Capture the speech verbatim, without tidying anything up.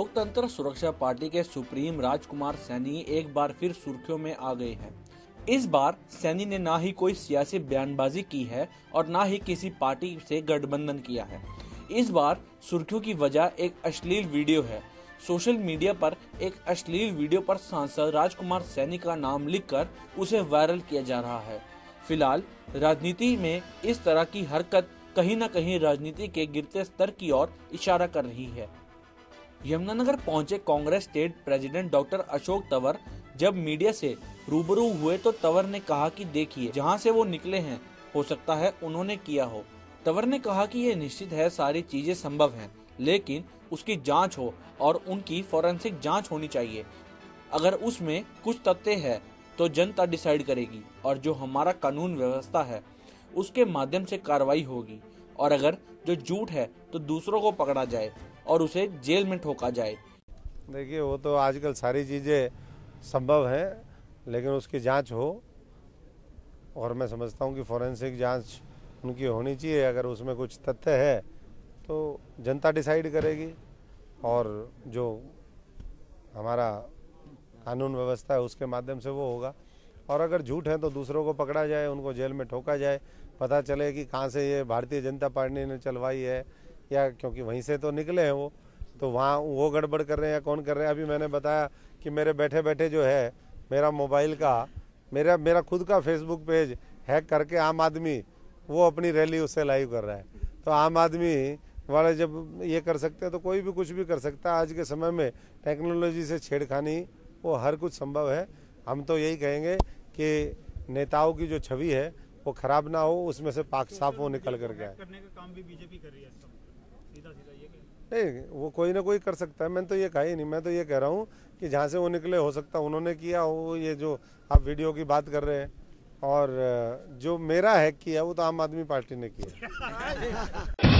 लोकतंत्र सुरक्षा पार्टी के सुप्रीम राजकुमार सैनी एक बार फिर सुर्खियों में आ गए हैं। इस बार सैनी ने ना ही कोई सियासी बयानबाजी की है और ना ही किसी पार्टी से गठबंधन किया है। इस बार सुर्खियों की वजह एक अश्लील वीडियो है। सोशल मीडिया पर एक अश्लील वीडियो पर सांसद राजकुमार सैनी का नाम लिखकर उसे वायरल किया जा रहा है। फिलहाल राजनीति में इस तरह की हरकत कहीं न कहीं राजनीति के गिरते स्तर की ओर इशारा कर रही है। यमुनानगर पहुंचे Congress state president doctor Ashok Tanwar जब मीडिया से रूबरू हुए तो तंवर ने कहा कि देखिए, जहां से वो निकले हैं हो सकता है उन्होंने किया हो। तंवर ने कहा कि ये निश्चित है, सारी चीजें संभव हैं, लेकिन उसकी जांच हो और उनकी फोरेंसिक जांच होनी चाहिए। अगर उसमें कुछ तथ्य है तो जनता डिसाइड करेगी और जो हमारा कानून व्यवस्था है उसके माध्यम से कार्रवाई होगी, और अगर जो झूठ है तो दूसरों को पकड़ा जाए और उसे जेल में ठोका जाए। देखिए, वो तो आजकल सारी चीज़ें संभव हैं, लेकिन उसकी जांच हो, और मैं समझता हूँ कि फोरेंसिक जांच उनकी होनी चाहिए। अगर उसमें कुछ तथ्य है तो जनता डिसाइड करेगी और जो हमारा कानून व्यवस्था है उसके माध्यम से वो होगा। और अगर झूठ है तो दूसरों को पकड़ा जाए, उनको जेल में ठोका जाए, पता चले कि कहाँ से ये भारतीय जनता पार्टी ने चलवाई है, या क्योंकि वहीं से तो निकले हैं वो, तो वहाँ वो गड़बड़ कर रहे हैं या कौन कर रहे हैं। अभी मैंने बताया कि मेरे बैठे बैठे जो है मेरा मोबाइल का मेरा मेरा खुद का फेसबुक पेज हैक करके आम आदमी वो अपनी रैली उससे लाइव कर रहा है। तो आम आदमी वाले जब ये कर सकते हैं तो कोई भी कुछ भी कर सकता है। आज के समय में टेक्नोलॉजी से छेड़खानी वो हर कुछ संभव है। हम तो यही कहेंगे कि नेताओं की जो छवि है वो खराब ना हो, उसमें से पाक साफ वो निकल कर गया करने का काम भी बीजेपी कर रही है। सीधा सीधा ये नहीं, वो कोई ना कोई कर सकता है। मैंने तो ये कहा ही नहीं। मैं तो ये कह रहा हूँ कि जहाँ से वो निकले हो सकता है उन्होंने किया हो ये जो आप वीडियो की बात कर रहे हैं, और जो मेरा हैक किया वो तो आम आदमी पार्टी ने किया।